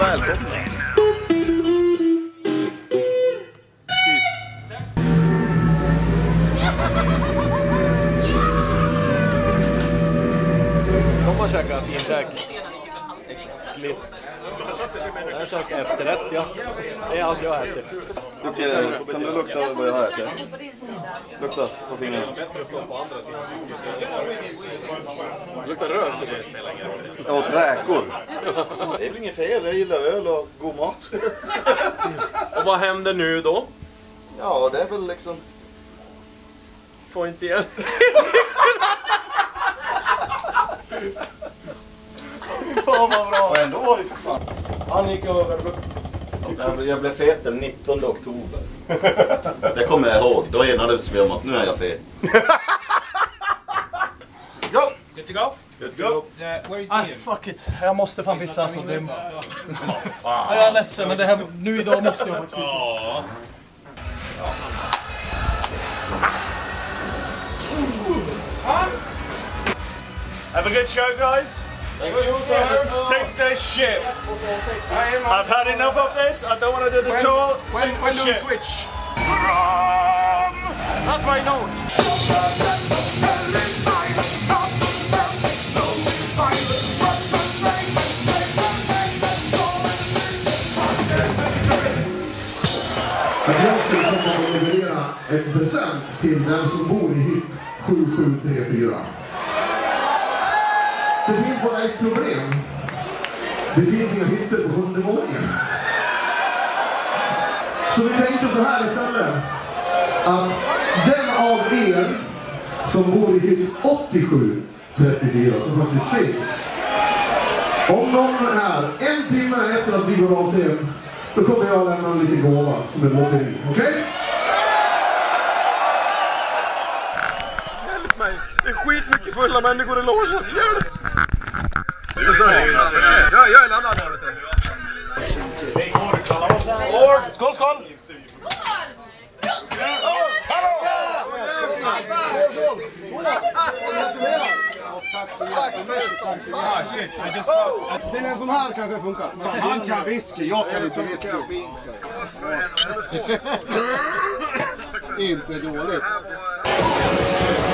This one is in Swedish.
välkomna. Kom och käka finkäk. Äckligt. Jag käkar efterrätt, ja. Det är allt jag äter. Kan du lukta vad jag har ätit? Lukta på fingrarna. Luktar rökt. Ja, räkor. Det är väl inget fel, jag gillar öl och god mat. Och vad händer nu då? Ja, det är väl liksom... Får inte igen. Fan vad bra. Och ändå var det för fan. Han gick över. Jag blev fet den 19 oktober. Det kommer jag ihåg. Då enades vi om att nu är jag fet. Go! Good to go? Good to go. Where is Ah, Ian? fuck it. Jag måste fan pissa alltså. Jag är ledsen, men det här, nu idag måste jag faktiskt pissa. Have a good show, guys. Sink this ship. I've had enough of this. I don't want to do the tour. Sink the ship. Switch? That's my note. Adressen kommer att leverera en present till den som bor i hytt 7734. Det finns bara ett problem. Det finns inga hytter på 7:e våningen. Så vi tänkte så här istället. Att den av er som bor i hytt 8734 som faktiskt finns. Om någon är en timme efter att vi går av scen, då kommer jag lämna en liten gåva som är lotteri. Okej? Hjälp mig. Det är skitmycket fulla människor i logen. Hjälp! Jag är laddad här, vet du. Skål, skål! Det är en sån här kanske funkar. Han kan whisky, jag kan inte whisky. Inte dåligt.